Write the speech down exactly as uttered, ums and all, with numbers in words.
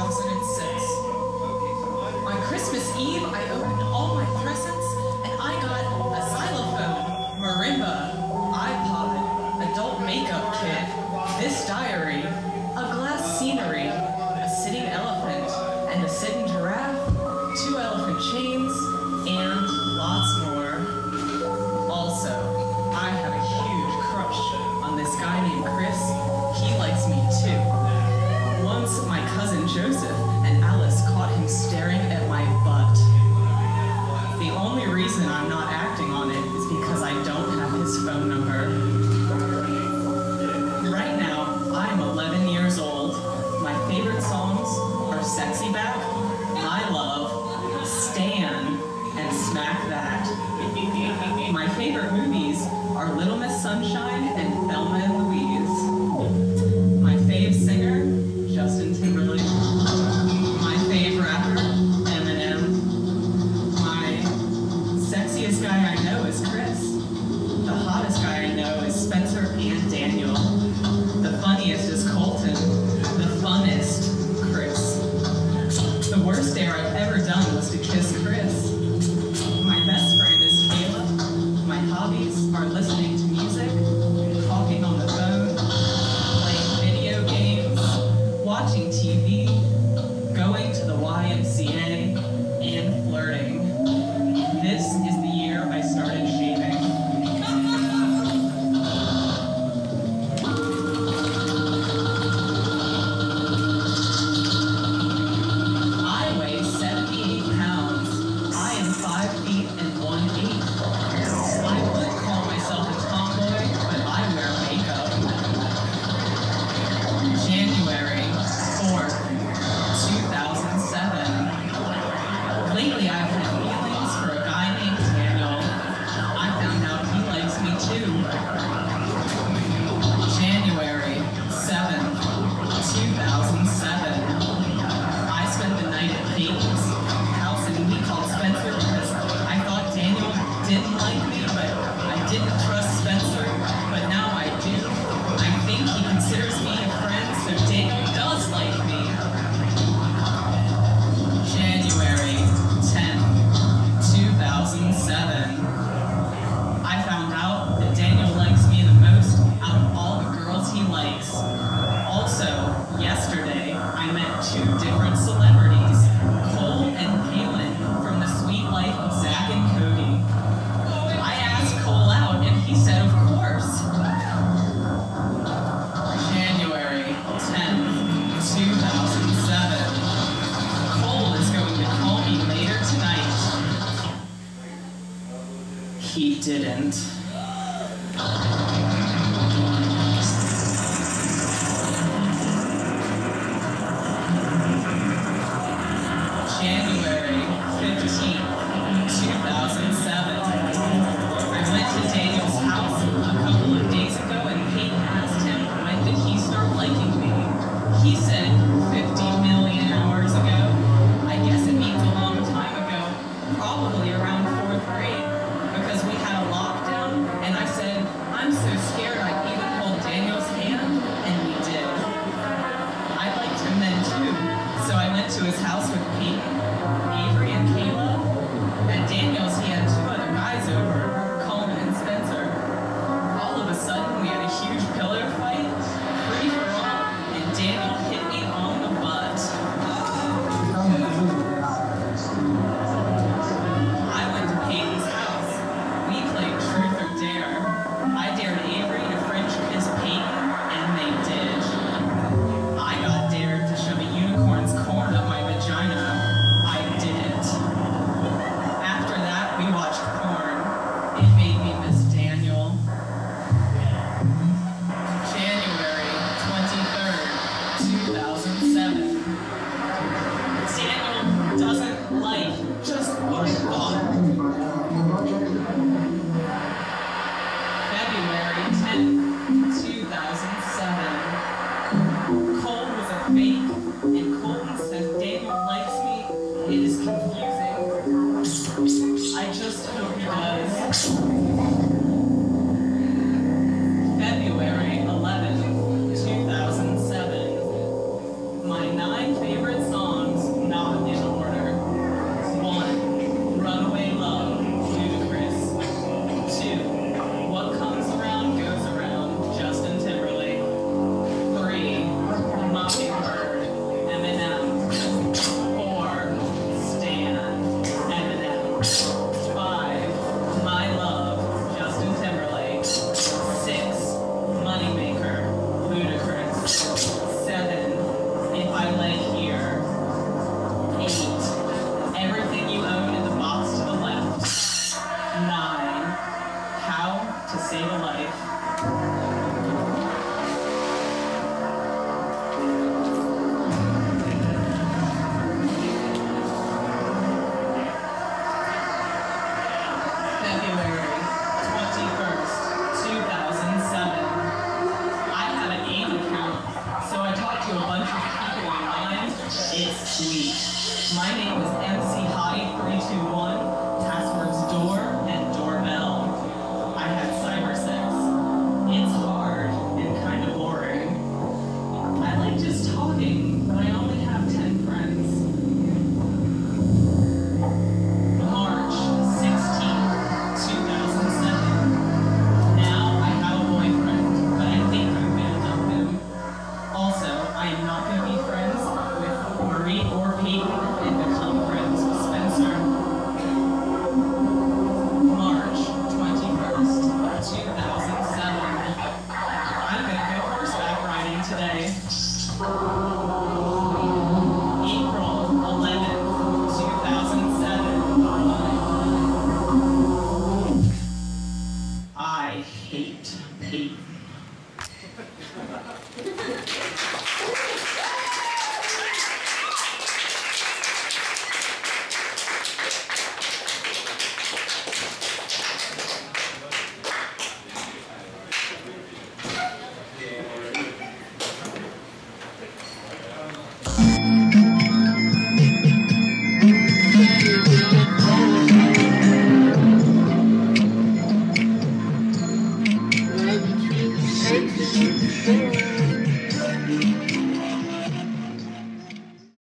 thousand six. On Christmas Eve, I opened all my presents, and I got a xylophone, marimba, iPod, adult makeup kit, this diary, a glass scenery, a sitting elephant, and a sitting giraffe, two elephant chains, and lots more. Also, I have a huge crush on this guy named Chris. He likes me too. Once, my cousin Joseph and Alice caught him staring at my butt. The only reason I'm not acting on it is because I don't have his phone number. Right now, I'm eleven years old. My favorite songs are Sexy Back, I Love, Stan, and Smack That. My favorite movies are Little Miss Sunshine and Thelma and Louise. My fave singer, Justin Timberlake. My fave rapper, Eminem. My sexiest guy I know is Chris. The hottest guy I know is Spencer and Daniel. The funniest is Colton. The funnest, Chris. The worst dare I've ever done was to kiss Chris. My best friend is Kayla. My hobbies are listening to music, talking on the phone, playing video games, watching T V, going to the Y M C A, and flirting. This is the year I started shaving. I weigh seventy-eight pounds. I am five feet and one eighth. I would call myself a tomboy, but I wear makeup. January fourth, two thousand seven. Lately I've had feelings for a guy named Daniel. I found out he likes me too. January seventh, two thousand seven. I spent the night at Peyton's house and we called Spencer because I thought Daniel didn't like me, but I didn't trust Spencer, but now I do. I think he considers me a friend, so Daniel does like me. January tenth, two thousand seven. I found out that Daniel likes me the most out of all the girls he likes. Also, yesterday, I met two different celebrities, Cole and Palin, from The Sweet Life of Zach and Cody. I asked Cole out, and he said, of course. January tenth, two thousand seven. Cole is going to call me later tonight. He didn't. January fifteenth, two thousand seven. I went to Daniel's house a couple of days ago and Peyton asked him when did he start liking me. He said fifty million hours ago. I guess it means a long time ago, probably around fourth grade, because we had a lockdown and I said, I'm so scared I'd even hold Daniel's hand, and we did. I liked him then too, so I went to his house with Peyton, Avery, and Kayla. At Daniel's, he had two other guys over, Coleman and Spencer. All of a sudden, we had a huge pillow fight, free for all, and Daniel hit me on the butt. I went to Peyton's house. We played Truth or Dare. I dared Avery to French kiss Peyton, and they did. I got dared to shove a unicorn's corn up my vagina. I didn't. After that, we watched porn. It made me miss Daniel. January twenty-third, two thousand seven. Daniel doesn't like just what I thought. February tenth, two thousand seven. Cole was a fake, and Colton says Daniel likes me. It is confusing. I just hope he does. February eleventh, two thousand seven. My nine favorite songs. my leg here. Eight, everything you own in the box to the left. Nine, how to save a life. February twenty-first, two thousand seven. I have an AIM account, so I talked to a bunch of people online. It's sweet. My name is M C Hottie three two one, passwords door and doorbell. I had cyber sex. It's hard and kind of boring. I like just talking, but I only have ten friends. March sixteenth, two thousand seven. Now I have a boyfriend, but I think I'm gonna dump him. Also, I am not gonna be friends with Marie or Peyton and become friends with Spencer. March twenty-first, two thousand seven. I'm gonna go horseback riding today.